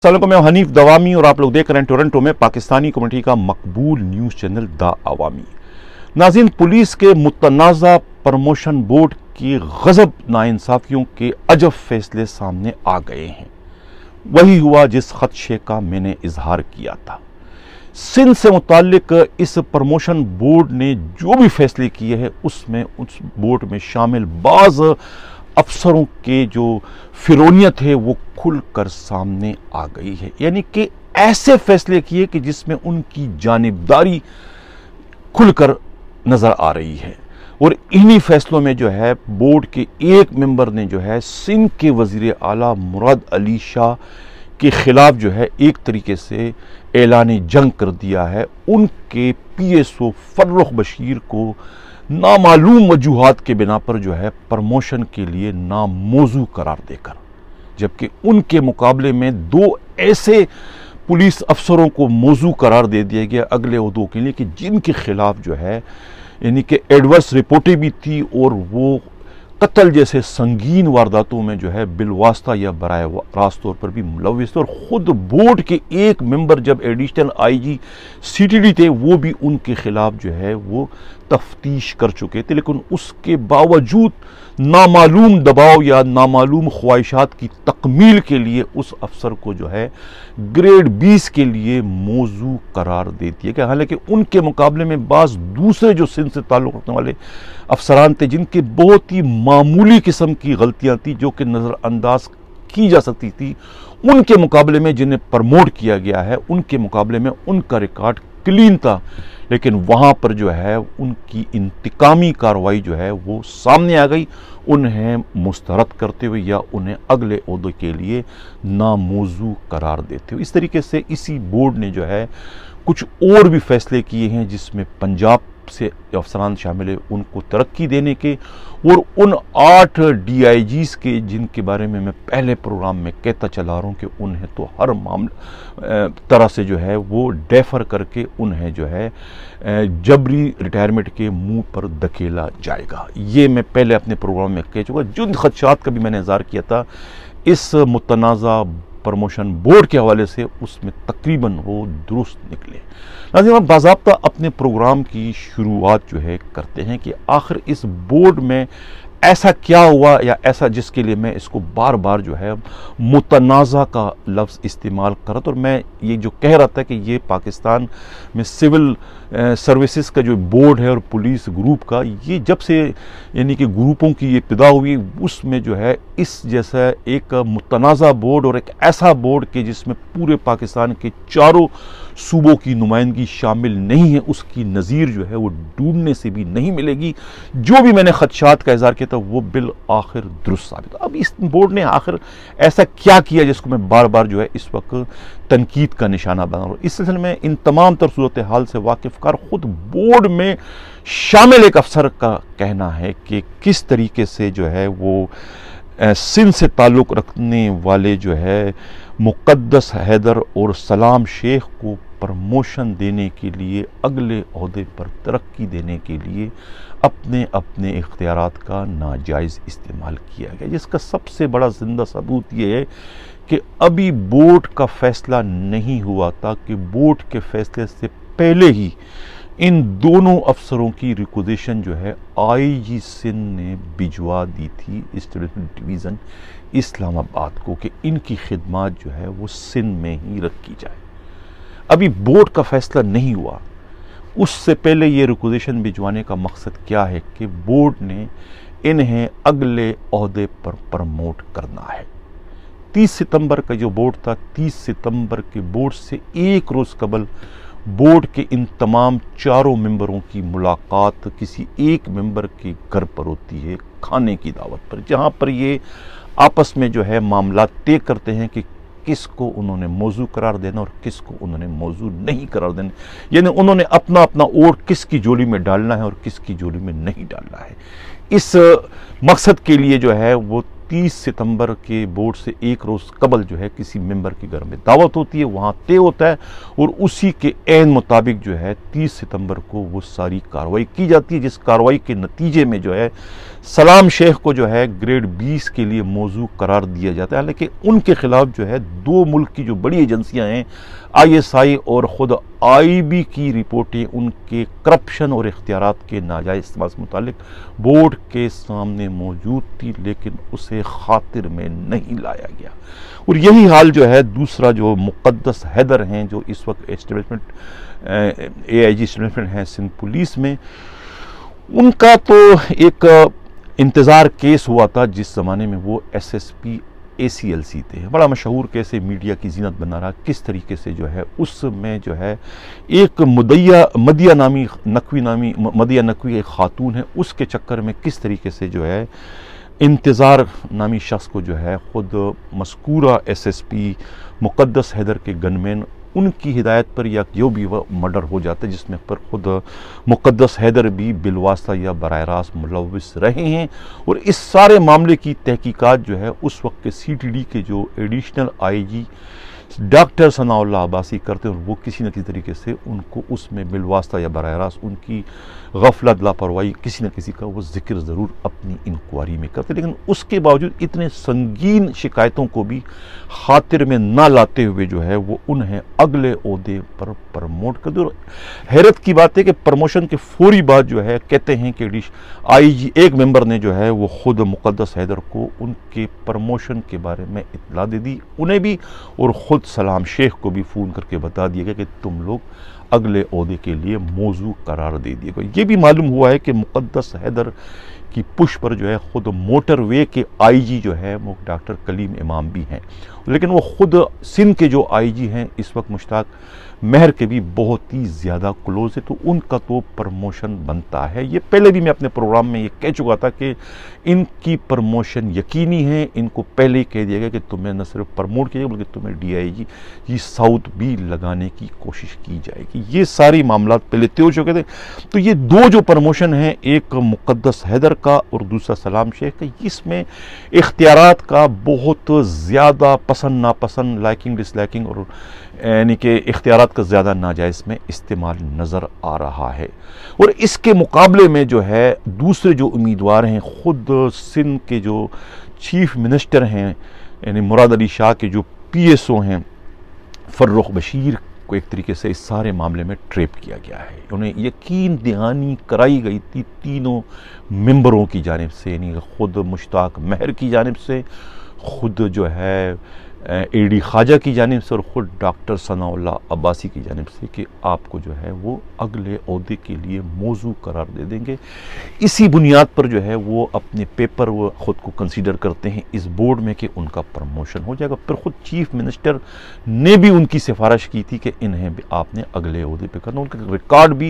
अस्सलामुअलैकुम, मैं हनीफ दवामी और आप लोग देख रहे हैं टोरंटो में पाकिस्तानी कम्युनिटी का मकबूल न्यूज़ चैनल द अवामी। नाज़रीन, पुलिस के मुतनाज़ा प्रमोशन बोर्ड की गज़ब नाइंसाफ़ियों के अजब फैसले सामने आ गए हैं। वही हुआ जिस खदशे का मैंने इजहार किया था। सिंध से मुताल्लिक इस प्रमोशन बोर्ड ने जो भी फैसले किए हैं उसमें उस बोर्ड में शामिल बाज़ अफसरों के जो फिरौनियत है वो खुलकर सामने आ गई है। यानी कि ऐसे फैसले किए कि जिसमें उनकी जानिबदारी खुलकर नज़र आ रही है। और इन्हीं फैसलों में जो है बोर्ड के एक मेंबर ने जो है सिंध के वज़ीर आला मुराद अली शाह के ख़िलाफ़ जो है एक तरीके से ऐलान जंग कर दिया है। उनके PSO फर्रुख बशीर को नामालूम वजूहात के बिना पर जो है प्रमोशन के लिए नामौजू करार देकर, जबकि उनके मुकाबले में दो ऐसे पुलिस अफसरों को मौजू करार दे दिया गया अगले ओहदों के लिए कि जिनके खिलाफ जो है यानी कि एडवर्स रिपोर्टें भी थी और वो कत्ल जैसे संगीन वारदातों में जो है बिलवास्ता या बराए रास्त तौर पर भी मुलविस थे। और ख़ुद बोर्ड के एक मेंबर जब एडिशनल IG CTD थे वो भी उनके खिलाफ जो है वो तफ्तीश कर चुके थे, लेकिन उसके बावजूद नामालूम दबाव या नामालूम ख्वाहिशात की तकमील के लिए उस अफसर को जो है ग्रेड 20 के लिए मौजू करार दे दिया गया। हालांकि उनके मुकाबले में बाज़ दूसरे जो सिंध से ताल्लुक़ रखने वाले अफसरान थे जिनके बहुत ही मामूली किस्म की गलतियां थी जो कि नज़रअंदाज की जा सकती थी, उनके मुकाबले में जिन्हें प्रमोट किया गया है उनके मुकाबले में उनका रिकॉर्ड क्लीन था। लेकिन वहाँ पर जो है उनकी इंतकामी कार्रवाई जो है वो सामने आ गई, उन्हें मुस्तरद करते हुए या उन्हें अगले ओहदे के लिए नामौजू करार देते हुए। इस तरीके से इसी बोर्ड ने जो है कुछ और भी फैसले किए हैं जिसमें पंजाब से अफसरान शामिल है उनको तरक्की देने के, और उन 8 DIGs के जिनके बारे में मैं पहले प्रोग्राम में कहता चला रहा हूँ कि उन्हें तो हर मामले तरह से जो है वो डेफर करके उन्हें जो है जबरी रिटायरमेंट के मुंह पर धकेला जाएगा। ये मैं पहले अपने प्रोग्राम में कह चुका। जिन खदशात का भी मैंने इज़हार किया था इस मुतनाज़ा प्रमोशन बोर्ड के हवाले से उसमें तकरीबन वो दुरुस्त निकले। नाज़रीन, हम बाज़ाब्ता अपने प्रोग्राम की शुरुआत जो है करते हैं कि आखिर इस बोर्ड में ऐसा क्या हुआ या ऐसा जिसके लिए मैं इसको बार बार जो है मुतनाज़ा का लफ्ज़ इस्तेमाल कर रहा था। और मैं ये जो कह रहा था कि ये पाकिस्तान में सिविल सर्विसेज का जो बोर्ड है और पुलिस ग्रुप का, ये जब से यानी कि ग्रुपों की ये इब्तिदा हुई उसमें जो है इस जैसा एक मुतनाज़ा बोर्ड और एक ऐसा बोर्ड के जिसमें पूरे पाकिस्तान के चारों सूबों की नुमाइंदगी शामिल नहीं है, उसकी नज़ीर जो है वो ढूंढने से भी नहीं मिलेगी। जो भी मैंने खदशात का इज़हार किया था वो बिल आखिर दुरुस्त साबित हुआ। अब इस बोर्ड ने आखिर ऐसा क्या किया जिसको मैं बार बार जो है इस वक्त तनकीद का निशाना बना रहा हूँ। इस सिलसिले में इन तमाम तर सूरत हाल से वाकिफ़ कर खुद बोर्ड में शामिल एक अफसर का कहना है कि किस तरीके से जो है वो सिंध से ताल्लुक़ रखने वाले जो है मुक़द्दस हैदर और सलाम शेख को प्रमोशन देने के लिए अगले ओहदे पर तरक्की देने के लिए अपने अपने इख्तियारात का नाजायज़ इस्तेमाल किया गया, जिसका सबसे बड़ा ज़िंदा सबूत ये है कि अभी बोर्ड का फ़ैसला नहीं हुआ था कि बोर्ड के फ़ैसले से पहले ही इन दोनों अफसरों की रिक्वेजिशन जो है IG सिंध ने भिजवा दी थी ईस्टर्न डिवीज़न इस्लामाबाद को कि इनकी खिदमत जो है वो सिंध में ही रखी जाए। अभी बोर्ड का फ़ैसला नहीं हुआ, उससे पहले ये रिक्वेजिशन भिजवाने का मकसद क्या है कि बोर्ड ने इन्हें अगले ओहदे पर प्रमोट करना है। 30 सितंबर का जो बोर्ड था, 30 सितंबर के बोर्ड से एक रोज़ कबल बोर्ड के इन तमाम चारों मेंबरों की मुलाकात किसी एक मेंबर के घर पर होती है खाने की दावत पर, जहां पर ये आपस में जो है मामला तय करते हैं कि किसको उन्होंने मौजू करार देना और किसको उन्होंने मौजू नहीं करार देना, यानी उन्होंने अपना अपना वोट किसकी जोड़ी में डालना है और किसकी जोड़ी में नहीं डालना है। इस मकसद के लिए जो है वो 30 सितंबर के बोर्ड से एक रोज़ कबल जो है किसी मेंबर के घर में दावत होती है, वहाँ तय होता है और उसी के ऐन मुताबिक जो है 30 सितंबर को वो सारी कार्रवाई की जाती है, जिस कार्रवाई के नतीजे में जो है सलाम शेख को जो है ग्रेड 20 के लिए मौजू करार दिया जाता है। हालांकि उनके खिलाफ जो है 2 मुल्क की जो बड़ी एजेंसियां हैं ISI और ख़ुद IB की रिपोर्टें उनके करप्शन और इख्तियारात के नाजायज़ इस्तेमाल से मुतालिक बोर्ड के सामने मौजूद थी, लेकिन उसे खातिर में नहीं लाया गया। और यही हाल जो है दूसरा जो मुक़द्दस हैदर हैं, जो इस वक्त एस्टेब्लिशमेंट AIG एस्टेब्लिशमेंट हैं सिंध पुलिस में, उनका तो एक इंतज़ार केस हुआ था जिस ज़माने में वो SSP ACLC थे। बड़ा मशहूर कैसे मीडिया की जीनत बना रहा, किस तरीके से जो है उसमें जो है एक मदिया नकवी एक खातून है, उसके चक्कर में किस तरीके से जो है इंतज़ार नामी शख्स को जो है ख़ुद मस्कूरा SSP मुक़द्दस हैदर के गनमैन उनकी हिदायत पर या जो भी वह मर्डर हो जाता है, जिसमें पर खुद मुक़द्दस हैदर भी बिलवास्ता या बराह रास्त मुलव्विस रहे हैं। और इस सारे मामले की तहकीकात जो है उस वक्त के CTD के जो additional IG doctor Sanaullah Abbasi करते हैं, और वो किसी न किसी तरीके से उनको उसमें बिलवास्ता या बराह रास्त उनकी गफलत लापरवाही किसी न किसी का वो जिक्र ज़रूर अपनी इंक्वायरी में करते। लेकिन उसके बावजूद इतने संगीन शिकायतों को भी खातिर में ना लाते हुए जो है वो उन्हें अगले ओहदे पर प्रमोट कर दे। और हैरत की बात है कि प्रमोशन के फौरी बाद जो है कहते हैं कि IG एक मेंबर ने जो है वो खुद मुक़द्दस हैदर को उनके प्रमोशन के बारे में इत्तला दे दी, उन्हें भी और ख़ुद सलाम शेख को भी फ़ोन करके बता दिया गया कि तुम लोग अगले ओहदे के लिए मौजू करार दे दिए गए। ये भी मालूम हुआ है कि मुक़द्दस हैदर की पुश पर जो है ख़ुद मोटरवे के IG जो है वो डॉक्टर कलीम इमाम भी हैं, लेकिन वो ख़ुद सिंध के जो IG हैं इस वक्त मुश्ताक महर के भी बहुत ही ज़्यादा क्लोज है, तो उनका तो प्रमोशन बनता है। ये पहले भी मैं अपने प्रोग्राम में ये कह चुका था कि इनकी प्रमोशन यकीनी है। इनको पहले ही कह दिया गया कि तुम्हें न सिर्फ प्रमोट किया बल्कि तुम्हें DIG साउथ भी लगाने की कोशिश की जाएगी। ये सारी मामला पहले तय हो चुके थे। तो ये 2 जो प्रमोशन हैं, एक मुक़द्दस हैदर का और दूसरा सलाम शेख का, इसमें इख्तियारात का बहुत ज़्यादा पसंद नापसंद, लाइकिंग डिसलाइकिंग और यानी कि इख्तियारात का ज़्यादा नाजायज़ में इस्तेमाल नज़र आ रहा है। और इसके मुकाबले में जो है दूसरे जो उम्मीदवार हैं, ख़ुद सिंध के जो चीफ मिनिस्टर हैं यानी मुराद अली शाह के जो PSO हैं फर्रुख बशीर को एक तरीके से इस सारे मामले में ट्रैप किया गया है। उन्हें यकीन दहानी कराई गई थी तीनों मेंबरों की जानिब से, यानी ख़ुद मुश्ताक महर की जानिब से, ख़ुद जो है AD ख्वाजा की जानिब से और ख़ुद डॉक्टर सनाउल्लाह अब्बासी की जानिब से कि आपको जो है वो अगले ओहदे के लिए मौजू करार दे देंगे। इसी बुनियाद पर जो है वो अपने पेपर वो ख़ुद को कंसीडर करते हैं इस बोर्ड में कि उनका प्रमोशन हो जाएगा। फिर ख़ुद चीफ मिनिस्टर ने भी उनकी सिफारिश की थी कि इन्हें भी आपने अगले ओहदे पर करना। उनका रिकॉर्ड भी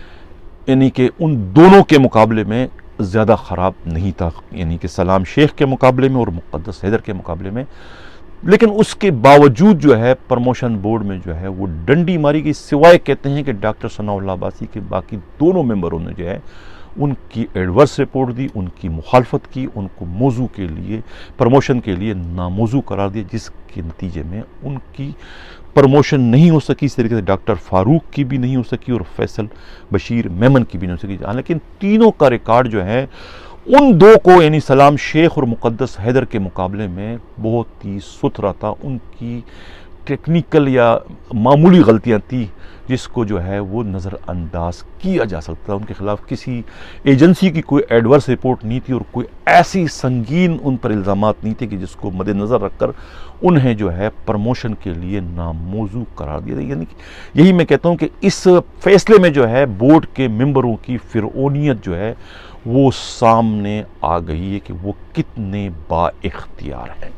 यानी कि उन दोनों के मुकाबले में ज़्यादा ख़राब नहीं था, यानी कि सलाम शेख के मुकाबले में और मुक़द्दस हैदर के मुकाबले में। लेकिन उसके बावजूद जो है प्रमोशन बोर्ड में जो है वो डंडी मारी गई, सिवाय कहते हैं कि डॉक्टर सनाउल्लाह अब्बासी के बाकी दोनों मेंबरों ने जो है उनकी एडवर्स रिपोर्ट दी, उनकी मुखालफत की, उनको मौजू के लिए प्रमोशन के लिए नामौजू करार दिया, जिसके नतीजे में उनकी प्रमोशन नहीं हो सकी। इस तरीके से डॉक्टर फारूक की भी नहीं हो सकी और फैसल बशीर मेमन की भी नहीं हो सकी। हालांकि तीनों का रिकॉर्ड जो है उन 2 को यानी सलाम शेख और मुक़द्दस हैदर के मुकाबले में बहुत ही सुथरा था। उनकी टेक्निकल या मामूली गलतियां थी जिसको जो है वो नज़रअंदाज किया जा सकता था। उनके खिलाफ किसी एजेंसी की कोई एडवर्स रिपोर्ट नहीं थी और कोई ऐसी संगीन उन पर इल्ज़ामात नहीं थे कि जिसको मद्देनज़र रखकर उन्हें जो है प्रमोशन के लिए नामौजू करार दिया। यानी कि यही मैं कहता हूँ कि इस फैसले में जो है बोर्ड के मेंबरों की फिरौनियत जो है वो सामने आ गई है कि वो कितने बाइख्तियार हैं।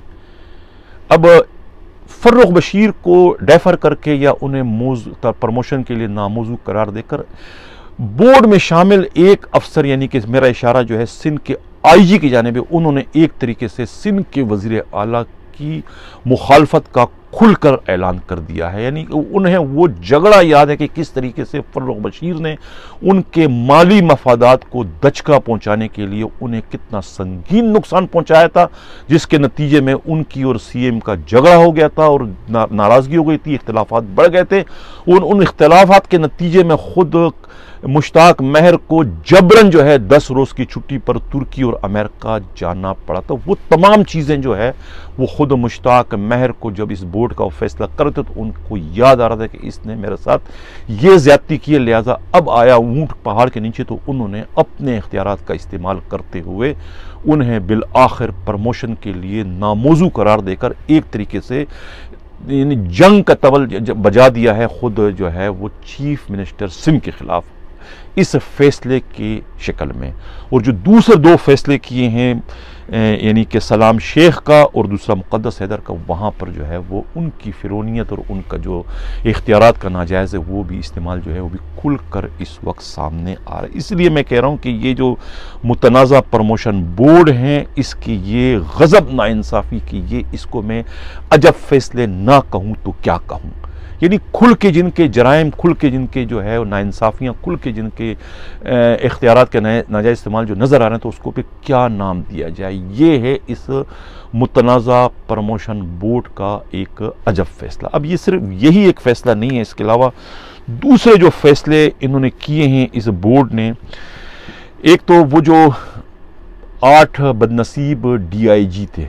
अब फर्रुख बशीर को डेफर करके या उन्हें प्रमोशन के लिए नामौजू करार देकर बोर्ड में शामिल एक अफसर यानी कि मेरा इशारा जो है सिंध के IG की जानिब है, उन्होंने एक तरीके से सिंध के वज़ीर आला की मुखालफत का खुलकर ऐलान कर दिया है। यानी उन्हें वो झगड़ा याद है कि किस तरीके से फर्रुख बशीर ने उनके माली मफादात को दचका पहुंचाने के लिए उन्हें कितना संगीन नुकसान पहुंचाया था, जिसके नतीजे में उनकी और सीएम का झगड़ा हो गया था और नाराज़गी हो गई थी, इख्तिलाफात बढ़ गए थे। उन इख्तिलाफात के नतीजे में खुद मुश्ताक महर को जबरन जो है 10 रोज़ की छुट्टी पर तुर्की और अमेरिका जाना पड़ा। तो वो तमाम चीज़ें जो है वो खुद मुश्ताक महर को जब इस बोर्ड का फैसला करते तो उनको याद आ रहा था कि इसने मेरे साथ ये ज्यादती की है, लिहाजा अब आया ऊंट पहाड़ के नीचे। तो उन्होंने अपने इख्तियारात का इस्तेमाल करते हुए उन्हें बिल आखिर प्रमोशन के लिए नामौजू करार देकर एक तरीके से जंग का तबल बजा दिया है खुद जो है वो चीफ मिनिस्टर सिम के खिलाफ इस फैसले की शक्ल में। और जो दूसरे दो फैसले किए हैं यानी कि सलाम शेख का और दूसरा मुक़द्दस हैदर का, वहाँ पर जो है वो उनकी फ़िरौनियत और उनका जो इख्तियारात का नाजायज़ है वो भी इस्तेमाल जो है वो भी खुल कर इस वक्त सामने आ रहा है। इसलिए मैं कह रहा हूँ कि ये जो मुतनाज़ा प्रमोशन बोर्ड हैं इसकी ये गज़ब नाइंसाफ़ी की ये इसको मैं अजब फैसले ना कहूँ तो क्या कहूँ। यानी खुल के जिनके जराइम, खुल के जिनके जो है नाइंसाफ़ियाँ, खुल के जिनके इख्तियारात के नाजायज़ इस्तेमाल जो नज़र आ रहे हैं तो उसको पे क्या नाम दिया जाए। ये है इस मुतनाज़ा प्रमोशन बोर्ड का एक अजब फैसला। अब ये सिर्फ यही एक फ़ैसला नहीं है, इसके अलावा दूसरे जो फैसले इन्होंने किए हैं इस बोर्ड ने, एक तो वो जो 8 बदनसीब DIG थे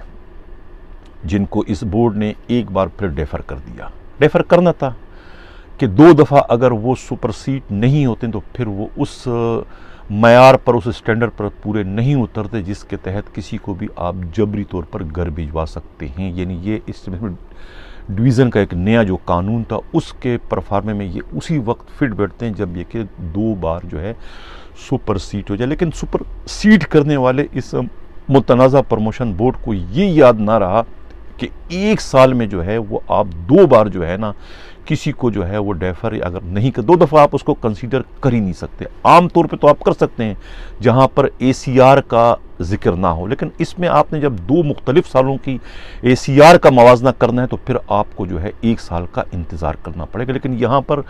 जिनको इस बोर्ड ने एक बार फिर डेफर कर दिया। डेफर करना था कि 2 दफ़ा अगर वो सुपरसीड नहीं होते तो फिर वो उस मयार पर, उस स्टैंडर्ड पर पूरे नहीं उतरते जिसके तहत किसी को भी आप जबरी तौर पर घर भिजवा सकते हैं। यानी ये इस डिवीज़न का एक नया जो कानून था उसके परफार्मे में ये उसी वक्त फिट बैठते हैं जब ये कि 2 बार जो है सुपरसीड हो जाए। लेकिन सुपरसीड करने वाले इस मुतनाज़ा प्रमोशन बोर्ड को ये याद ना रहा कि 1 साल में जो है वो आप 2 बार जो है ना किसी को जो है वो डेफर अगर नहीं कर, 2 दफ़ा आप उसको कंसीडर कर ही नहीं सकते। आम तौर पे तो आप कर सकते हैं जहां पर ACR का जिक्र ना हो, लेकिन इसमें आपने जब 2 मुख्तलिफ सालों की ACR का मवाजना करना है तो फिर आपको जो है 1 साल का इंतज़ार करना पड़ेगा। लेकिन यहाँ पर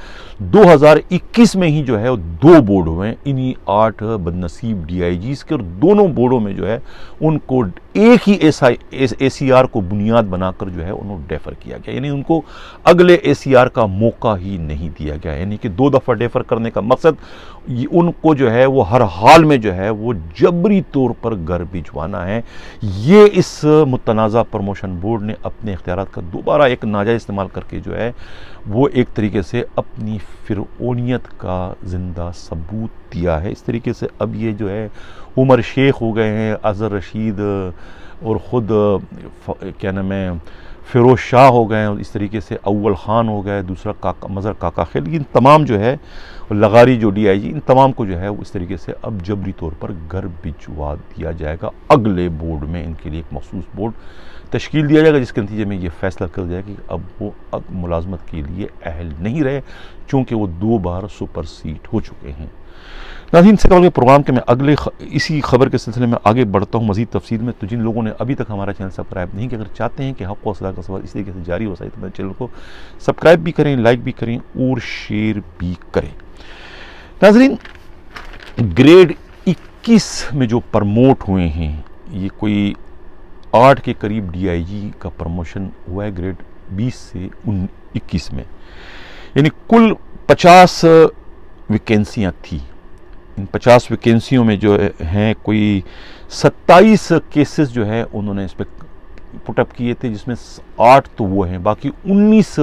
2021 में ही जो है 2 बोर्ड हुए हैं इन्हीं 8 बदनसीब DIGs के, और दोनों बोर्डों में जो है उनको एक ही ACR को बुनियाद बनाकर जो है उन्होंने डेफर किया गया। यानी उनको अगले ACR का मौका ही नहीं दिया गया। यानी कि 2 दफ़ा डेफर करने का मकसद उनको जो है वो हर हाल में जो है वो जबरी तौर पर घर भिजवाना है। ये इस मुतनाज़ा प्रमोशन बोर्ड ने अपने इख्तियारात का दोबारा एक नाजायज़ इस्तेमाल करके जो है वो एक तरीके से अपनी फ़िरौनियत का ज़िंदा सबूत दिया है। इस तरीके से अब ये जो है उमर शेख हो गए हैं, अज़हर रशीद और ख़ुद क्या नाम है फ़िरोज़ शाह हो गए, और इस तरीके से अव्वल ख़ान हो गए, दूसरा मज़हर काका खिल, इन तमाम जो है लगारी जो DIG, इन तमाम को जो है इस तरीके से अब जबरी तौर पर घर भिजवा दिया जाएगा। अगले बोर्ड में इनके लिए एक मखसूस बोर्ड तश्कील दिया जाएगा जिसके नतीजे में ये फैसला कर दिया कि अब वो मुलाजमत के लिए अहल नहीं रहे चूँकि वो 2 बार सुपरसीड हो चुके हैं। नाज़रीन, से कबल के प्रोग्राम के मैं अगले इसी खबर के सिलसिले में आगे बढ़ता हूँ मज़ीद तफसील में। तो जिन लोगों ने अभी तक हमारा चैनल सब्सक्राइब नहीं किया, अगर चाहते हैं कि हक़ व सलाह का सवाल इस तरीके से जारी हो सके तो मेरे चैनल को सब्सक्राइब भी करें, लाइक भी करें और शेयर भी करें। नाज़रीन, ग्रेड 21 में जो प्रमोट हुए हैं ये कोई 8 के करीब DIG का प्रमोशन हुआ है ग्रेड 20 से 21 में, यानी कुल 50 वैकेंसियाँ थी। इन 50 वैकेंसियों में जो हैं कोई 27 केसेस जो है उन्होंने इस पर पुटअप किए थे, जिसमें 8 तो वो हैं, बाकी 19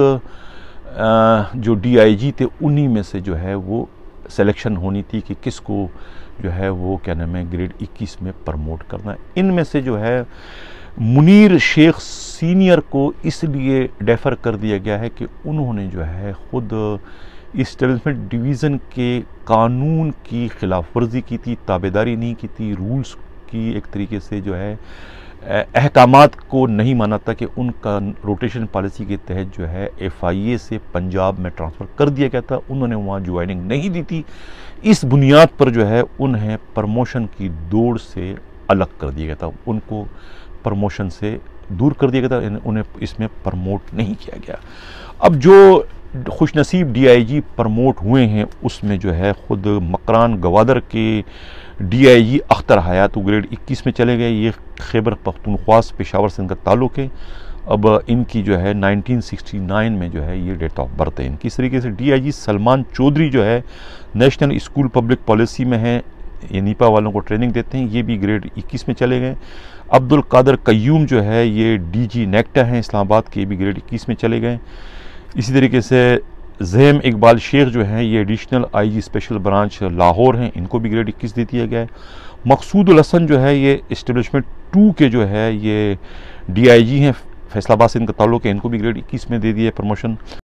जो DIG थे उन्हीं में से जो है वो सिलेक्शन होनी थी कि किसको जो है वो क्या नाम है ग्रेड 21 में प्रमोट करना है। इनमें से जो है मुनीर शेख सीनियर को इसलिए डेफर कर दिया गया है कि उन्होंने जो है ख़ुद इस्टेब्लिशमेंट डिवीज़न के कानून की खिलाफ वर्जी की थी, ताबेदारी नहीं की थी, रूल्स की एक तरीके से जो है अहकामात को नहीं माना था कि उनका रोटेशन पॉलिसी के तहत जो है FIA से पंजाब में ट्रांसफ़र कर दिया गया था, उन्होंने वहाँ ज्वाइनिंग नहीं दी थी। इस बुनियाद पर जो है उन्हें प्रमोशन की दौड़ से अलग कर दिया गया था, उनको प्रमोशन से दूर कर दिया गया था, उन्हें इसमें प्रमोट नहीं किया गया। अब जो खुशनसीब DIG प्रमोट हुए हैं उसमें जो है ख़ुद मकरान गवादर के DIG अख्तर हयात ग्रेड 21 में चले गए। ये खैबर पख्तूनख्वा पेशावर से इनका ताल्लुक़ है। अब इनकी जो है 1969 में जो है ये डेट ऑफ बर्थ है इनकी। इस तरीके से DIG सलमान चौधरी जो है नेशनल स्कूल पब्लिक पॉलिसी में है, ये नीपा वालों को ट्रेनिंग देते हैं, ये भी ग्रेड 21 में चले गए। अब्दुल कादर कयूम जो है ये DG नेक्टा हैं इस्लामाबाद के, ये भी ग्रेड 21 में चले गए। इसी तरीके से ज़ैम इकबाल शेख जो हैं ये additional IG special branch Lahore हैं, इनको भी ग्रेड 21 दे दिया गया है। मकसूद हसन जो है ये इस्टेब्लिशमेंट 2 के जो है ये DIG हैं, फैसलाबाद से इनका ताल्लुक़ है, इनको भी ग्रेड 21 में दे दिया प्रमोशन।